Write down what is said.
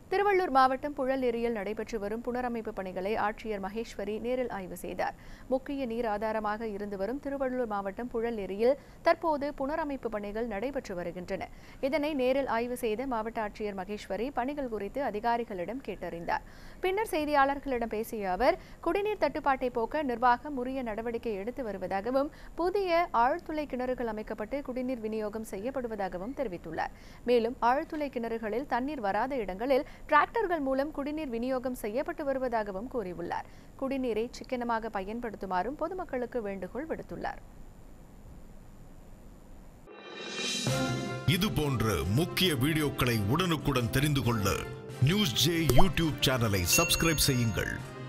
திருவள்ளூர் மாவட்டம் புழல் ஏரியில் நடைபெற்று வரும் புனரமைப்பு பணிகளை ஆட்சியர் மகேஸ்வரி நேரில் ஆய்வு செய்தார். முக்கிய நீர் ஆதாரமாக இருந்து வரும் திருவள்ளூர் மாவட்டம் புழல் ஏரியில் தற்போது புனரமைப்பு பணிகள் நடைபெற்று வருகின்றன. இதனை நேரில் ஆய்வு செய்த மாவட்ட ஆட்சியர் மகேஸ்வரி பணிகள் குறித்து அதிகாரிகளிடம் கேட்டறிந்தார். பின்னர் செய்தியாளர்களிடம் பேசிய அவர், குடிநீர் தட்டுப்பாட்டை போக்க நிர்வாகம் உரிய நடவடிக்கை எடுத்து வருவதாகவும், புதிய ஆழ்துளை கிணறுகள் அமைக்கப்பட்டு குடிநீர் விநியோகம் செய்யப்படுவதாகவும் தெரிவித்துள்ளார். மேலும் ஆழ்துளை கிணறுகளில் தண்ணீர் வராத இடங்களில் டிராக்டர்கள் மூலம் குடிநீர் விநியோகம் செய்யப்பட்டு வருவதாகவும் கூறியுள்ளார். குடிநீரை சிக்கனமாக பயன்படுத்துமாறும் பொதுமக்களுக்கு வேண்டுகோள் விடுத்துள்ளார். இது போன்ற முக்கிய வீடியோக்களை உடனுக்குடன் தெரிந்து கொள்ள நியூஸ் ஜே யூடியூப் சேனலை சப்ஸ்கிரைப் செய்யுங்கள்.